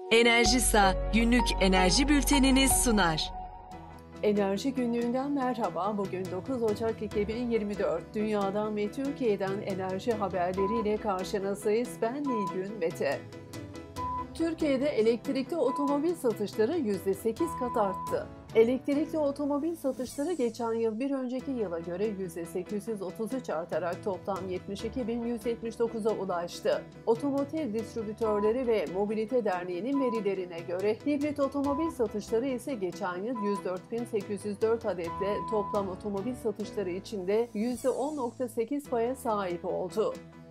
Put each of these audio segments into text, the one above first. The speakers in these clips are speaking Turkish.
Enerjisa günlük enerji bültenini sunar. Enerji günlüğünden merhaba. Bugün 9 Ocak 2024. Dünyadan ve Türkiye'den enerji haberleriyle karşınızdayız. Ben Nilgün Mete. Türkiye'de elektrikli otomobil satışları %8 kat arttı. Elektrikli otomobil satışları geçen yıl bir önceki yıla göre %833 artarak toplam 72.179'a ulaştı. Otomotiv Distribütörleri ve Mobilite Derneği'nin verilerine göre hibrit otomobil satışları ise geçen yıl 104.804 adetle toplam otomobil satışları içinde %10.8 paya sahip oldu.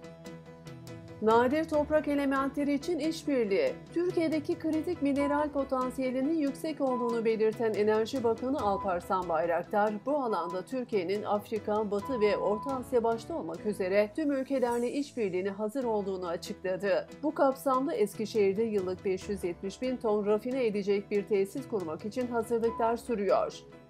Nadir toprak elementleri için işbirliği. Türkiye'deki kritik mineral potansiyelinin yüksek olduğunu belirten Enerji Bakanı Alparslan Bayraktar, bu alanda Türkiye'nin Afrika, Batı ve Orta Asya başta olmak üzere tüm ülkelerle işbirliğine hazır olduğunu açıkladı. Bu kapsamda Eskişehir'de yıllık 570 bin ton rafine edecek bir tesis kurmak için hazırlıklar sürüyor.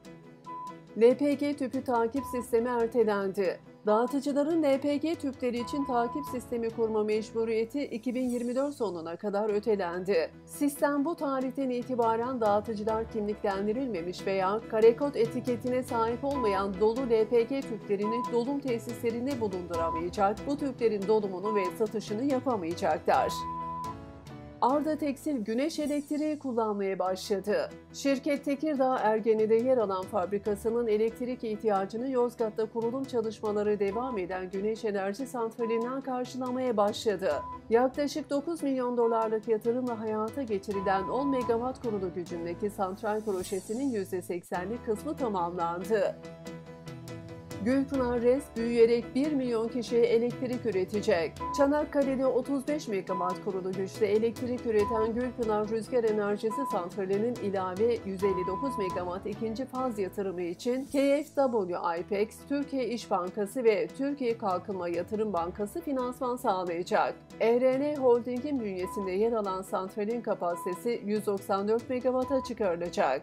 LPG tüpü takip sistemi ertelendi. Dağıtıcıların LPG tüpleri için takip sistemi kurma mecburiyeti 2024 sonuna kadar ötelendi. Sistem bu tarihten itibaren dağıtıcılar kimliklendirilmemiş veya karekod etiketine sahip olmayan dolu LPG tüplerini dolum tesislerinde bulunduramayacak, bu tüplerin dolumunu ve satışını yapamayacaklar. Arda Tekstil güneş elektriği kullanmaya başladı. Şirket Tekirdağ Ergene'de yer alan fabrikasının elektrik ihtiyacını Yozgat'ta kurulum çalışmaları devam eden güneş enerji santralinden karşılamaya başladı. Yaklaşık 9 milyon dolarlık yatırımla hayata geçirilen 10 megawatt kurulu gücündeki santral projesinin %80'lik kısmı tamamlandı. Gülpınar RES büyüyerek 1 milyon kişiye elektrik üretecek. Çanakkale'de 35 megawatt kurulu güçte elektrik üreten Gülpınar Rüzgar Enerjisi Santrali'nin ilave 159 megawatt ikinci faz yatırımı için KfW IPEX, Türkiye İş Bankası ve Türkiye Kalkınma Yatırım Bankası finansman sağlayacak. ERN Holding'in bünyesinde yer alan santralin kapasitesi 194 megawatt'a çıkarılacak.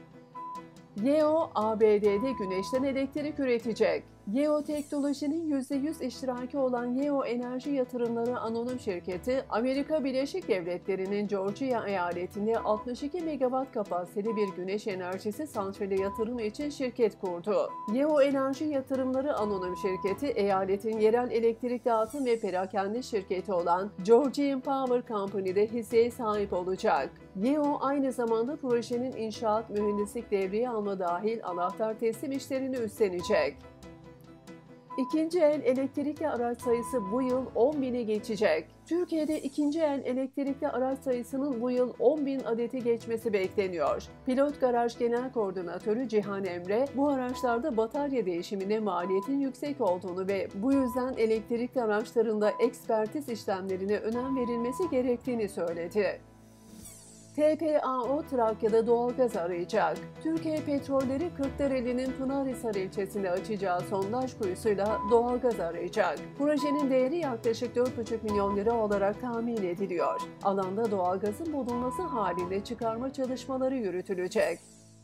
Yeo, ABD'de güneşten elektrik üretecek. Yeo Teknoloji'nin %100 iştiraki olan Yeo Enerji Yatırımları Anonim Şirketi, Amerika Birleşik Devletleri'nin Georgia eyaletinde 62 megawatt kapasiteli bir güneş enerjisi santrali yatırımı için şirket kurdu. Yeo Enerji Yatırımları Anonim Şirketi, eyaletin yerel elektrik dağıtım ve perakende şirketi olan Georgian Power Company'de hisseye sahip olacak. Yeo aynı zamanda projenin inşaat, mühendislik devreye alma dahil anahtar teslim işlerini üstlenecek. İkinci el elektrikli araç sayısı bu yıl 10.000'i geçecek. Türkiye'de ikinci el elektrikli araç sayısının bu yıl 10.000 adeti geçmesi bekleniyor. Pilot Garaj Genel Koordinatörü Cihan Emre, bu araçlarda batarya değişimine maliyetin yüksek olduğunu ve bu yüzden elektrikli araçlarında ekspertiz işlemlerine önem verilmesi gerektiğini söyledi. TPAO Trakya'da doğalgaz arayacak. Türkiye Petrolleri Kırklareli'nin Pınarhisar ilçesinde açacağı sondaj kuyusuyla doğalgaz arayacak. Projenin değeri yaklaşık 4,5 milyon lira olarak tahmin ediliyor. Alanda doğalgazın bulunması halinde çıkarma çalışmaları yürütülecek.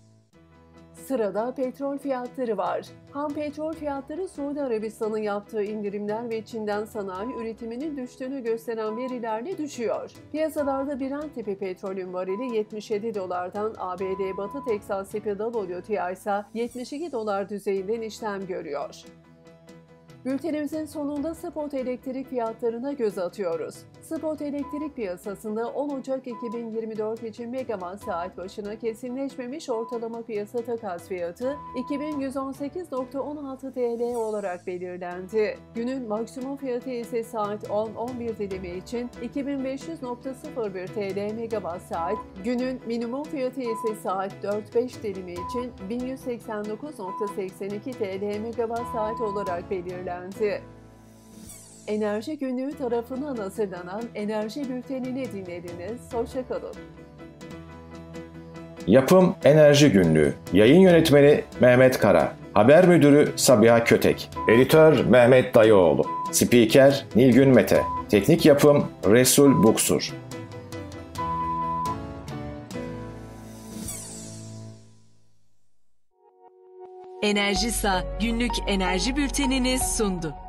Sırada petrol fiyatları var. Ham petrol fiyatları Suudi Arabistan'ın yaptığı indirimler ve Çin'den sanayi üretiminin düştüğünü gösteren verilerle düşüyor. Piyasalarda Brent tipi petrolün varili 77 dolardan, ABD Batı Teksas tipi WTI ise 72 dolar düzeyinden işlem görüyor. Bültenimizin sonunda spot elektrik fiyatlarına göz atıyoruz. Spot elektrik piyasasında 10 Ocak 2024 için megawatt saat başına kesinleşmemiş ortalama piyasa takas fiyatı 2118.16 TL olarak belirlendi. Günün maksimum fiyatı ise saat 10-11 dilimi için 2500.01 TL megawatt saat, günün minimum fiyatı ise saat 4-5 dilimi için 1189.82 TL megawatt saat olarak belirlendi. Enerji Günlüğü tarafından hazırlanan Enerji Bülteni'ni dinlediniz. Hoşça kalın. Yapım Enerji Günlüğü. Yayın Yönetmeni Mehmet Kara. Haber Müdürü Sabiha Kötek. Editör Mehmet Dayıoğlu. Spiker Nilgün Mete. Teknik Yapım Resul Buksur. Enerjisa günlük enerji bültenini sundu.